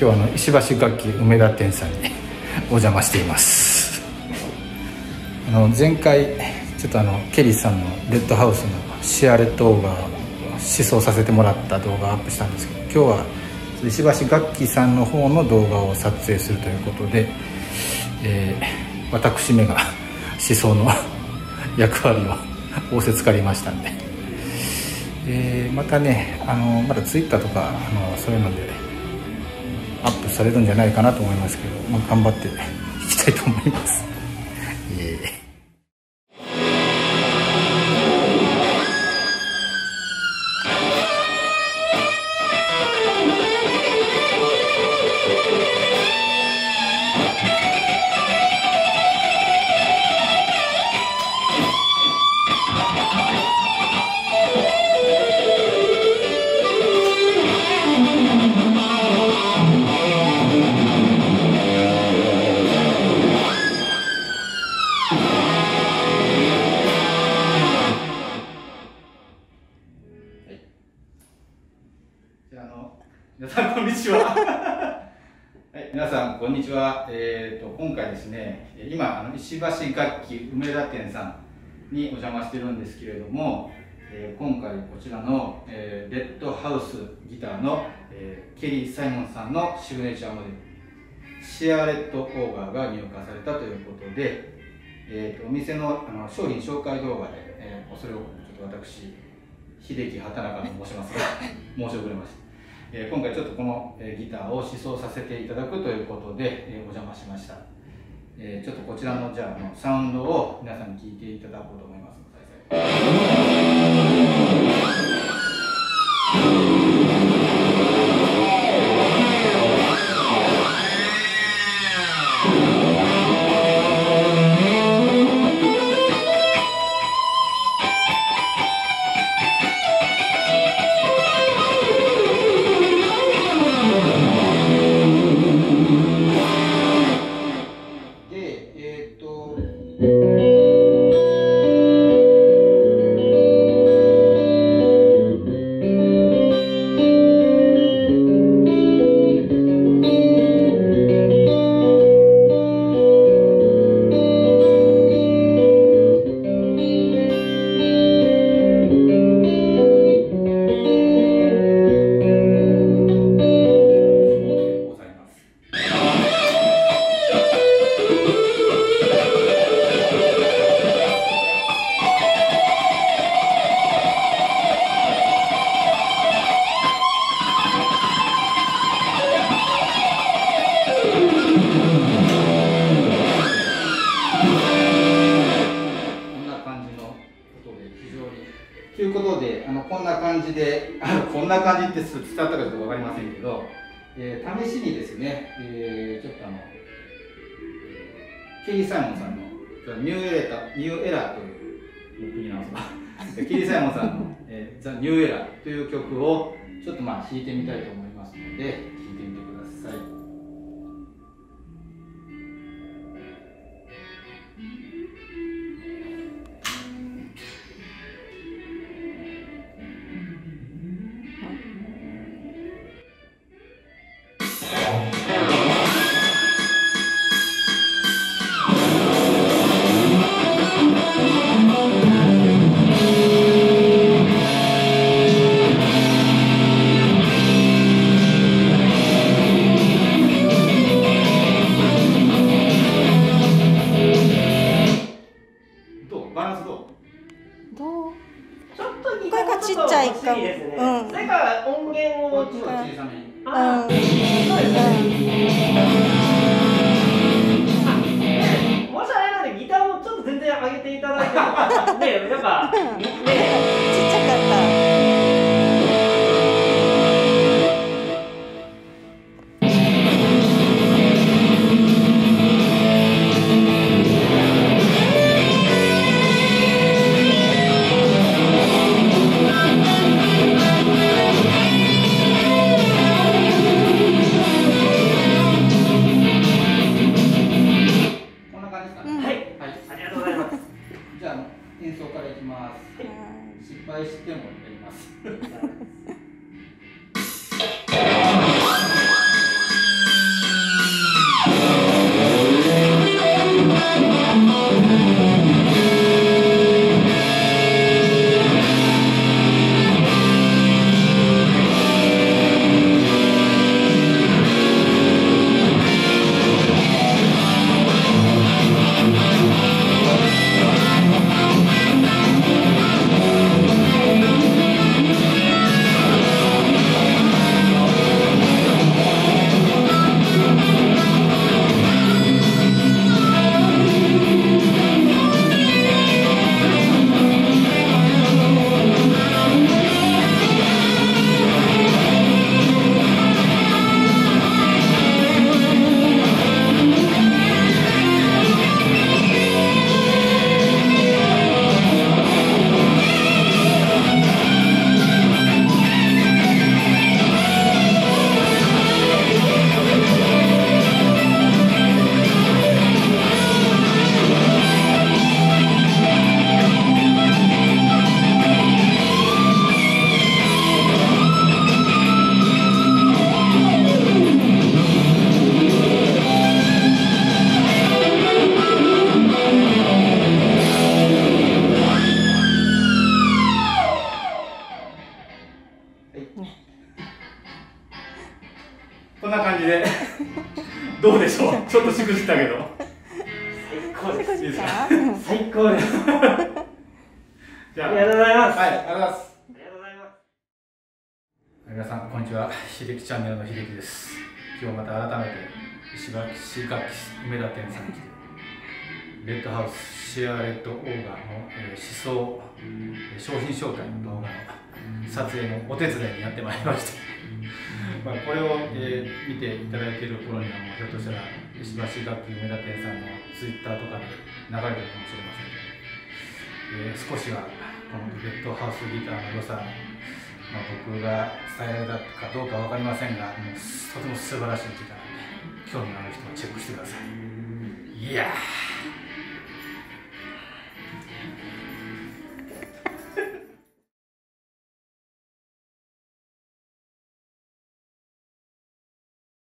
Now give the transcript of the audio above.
日は石橋楽器梅田店さんにお邪魔しています。前回ちょっとケリーさんのレッドハウスのシアレットオーガーを試奏させてもらった動画をアップしたんですけど、今日は石橋楽器さんの方の動画を撮影するということで、私めが試奏の役割を仰せつかりましたんで、またねまだツイッターとかそういうのでアップされるんじゃないかなと思いますけど、頑張っていきたいと思います。皆さんこんにちは。はい、皆さんこんにちは。今回ですね、今石橋楽器梅田店さんにお邪魔してるんですけれども、今回こちらの、レッドハウスギターの、ケリー・サイモンさんのシグネチャーモデルシアレットオーガーが入荷されたということで、お店の商品紹介動画で、それをちょっと私秀樹畑中と申しますが申し遅れました。今回ちょっとこのギターを試奏させていただくということでお邪魔しました。ちょっとこちらのじゃあサウンドを皆さんに聞いていただこうと思います。ということで、こんな感じで、こんな感じって伝わったかちょっと分かりませんけど、試しにですね、ちょっとケリー・サイモンさんのニューエラーという、言い直すわケリー・サイモンさんのザ・ニューエラーという曲をちょっと弾いてみたいと思いますので、弾いてみてください。バランスどう？ ちょっと声がちっちゃいかも。それから音源を小さめに。 そうですね。もしあれなんでギターもちょっと全然上げていただいてもね、やっぱちっちゃかった。 演奏からいきます。失敗してもやります。 どうでしょう。ちょっとしくじったけど。 最高です。 いいですか。 最高です。 じゃあ、 ありがとうございます。 はい、ありがとうございます。 ありがとうございます。 皆さんこんにちは。秀樹チャンネルの秀樹です。今日また改めて石垣楽器梅田店さんに来て、レッドハウスシェアレッドオーガーの思想商品紹介の動画の撮影のお手伝いにやってまいりました。まあこれを、見ていただいている頃にはもうひょっとしたら石橋楽器梅田店さんのツイッターとかで流れてるかもしれませんけど、少しはこのレッドハウスギターの良さ、僕が伝えられたかどうか分かりませんが、もうとても素晴らしいギターなので、興味のある人はチェックしてください。いやー。